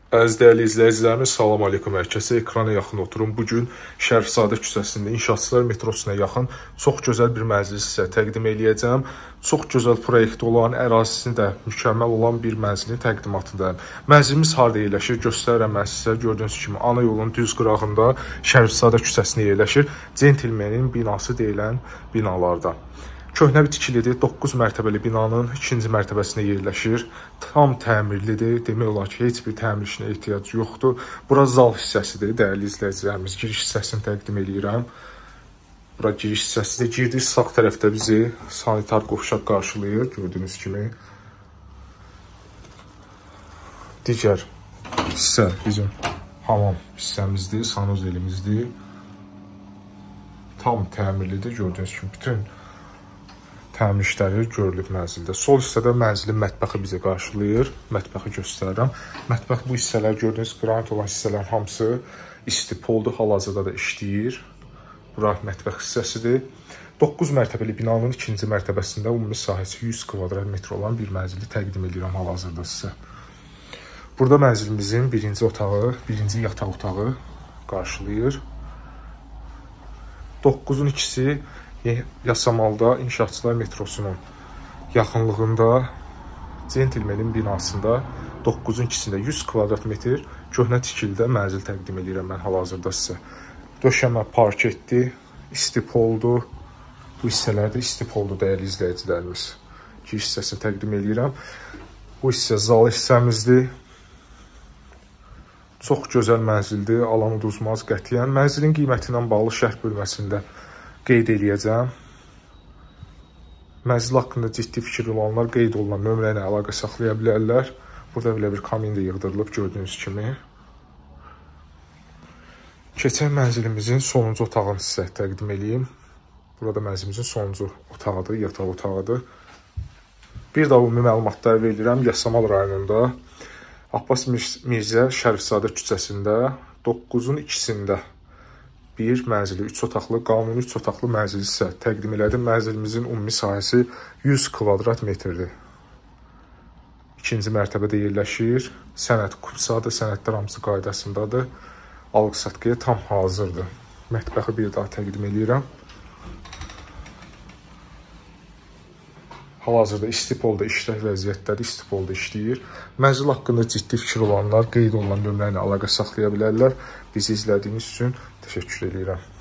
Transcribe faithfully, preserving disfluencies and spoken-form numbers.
Əziz dəyərli izləyicilərimiz, salam aleykum hər kəsə. Ekrana yaxın oturun. Bugün Şərifzadə küçəsində İnşaatçılar metrosuna yaxın çox gözəl bir mənzili sizə təqdim eləyəcəm. Çox gözəl proyekti olan, ərazisi də mükəmməl olan bir mənzilin təqdimatındayım. Mənzilimiz harada yerləşir? Göstərirəm mən sizə. Gördüyünüz kimi ana yolun düz qırağında Şərifzadə küçəsində yerləşir. Centilmenin binası deyilən binalardan. Köhnə bir tikilidir. doqquz mərtəbəli binanın ikinci mərtəbəsində yerləşir. Tam təmirlidir. Demək olar ki, heç bir təmir işinə ehtiyac yoxdur. Bura zal hissəsidir, dəyərli izləyicilərimiz. Giriş hissəsini təqdim edirəm. Bura giriş hissəsidir. Girdik, sağ tərəfdə bizi sanitar qovşaq qarşılayır, gördüyünüz kimi. Digər hissə bizim hamam hissəmizdir, sanuzelimizdir. Tam təmirlidir, gördüyünüz kimi. Bütün təmir işləri görülüb mənzildə. Sol hissədə mənzilin mətbəxi bizi qarşılayır. Mətbəxi göstərirəm. Mətbəx bu hissələr, gördüyünüz qranit olan hissələr hamısı istipoldur, hal-hazırda da işləyir. Bura mətbəx hissəsidir. doqquz mərtəbəli binanın ikinci mərtəbəsində ümumi sahəsi yüz kvadrat metr olan bir mənzili təqdim edirəm hal-hazırda sizə. Burada mənzilimizin birinci otağı, birinci yataq otağı qarşılayır. doqquzun ikisi Yasamalda İnşaatçılar metrosunun yaxınlığında Centilmenin binasında doqquzun ikisində yüz kvadrat metr köhnə tikilidə mənzil təqdim edirəm mən hal-hazırda sizə. Döşəmə parketdir, istipoldur. Bu hissələrdə istipoldur, dəyərli izləyicilərimiz. Giriş hissəsini təqdim edirəm. Bu hissə zal hissəmizdir. Çox gözəl mənzildir, alan uduzmaz qətiyyən. Mənzilin qiyməti ilə bağlı şərh bölməsində qeyd eləyəcəm. Mənzil haqqında ciddi fikirli olanlar qeyd olunan nömrə ilə əlaqə saxlaya bilərlər. Burada belə bir kamin də yığdırılıb, gördüyünüz kimi. Keçən mənzilimizin sonuncu otağını sizə təqdim edeyim. Burada mənzilimizin sonuncu otağıdır, yataq otağıdır. Bir daha ümumi məlumatlar verirəm. Yasamal rayonunda Abbas Mirzə Şərifzadə küçəsində doqquzun ikisində bir mənzili, üç otaqlı, qanuni üç otaqlı mənzili isə təqdim elədim. Mənzilimizin ümumi sahəsi yüz kvadrat metrdir. İkinci mərtəbədə yerləşir. Sənəd kupsadır, sənədlər hamısı qaydasındadır. Alqı-satqıya tam hazırdır. Mətbəxi bir daha təqdim edirəm. Hal-hazırda istipolda işlək vəziyyətləri istipolda işləyir. Mənzil haqqında ciddi fikir olanlar qeyd olunan nömrə ilə əlaqə saxlaya bilərlər. Bizi izlədiyiniz üçün təşəkkür edirəm.